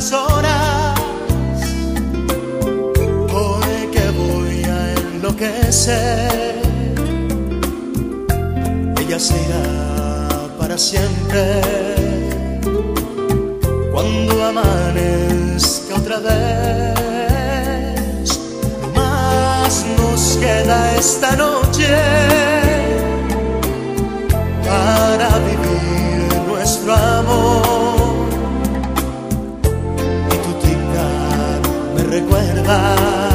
las horas, porque voy a enloquecer. Ella se irá para siempre cuando amanezca otra vez. No más nos queda esta noche para vivir nuestro amor. Y tu tic-tac me recuerda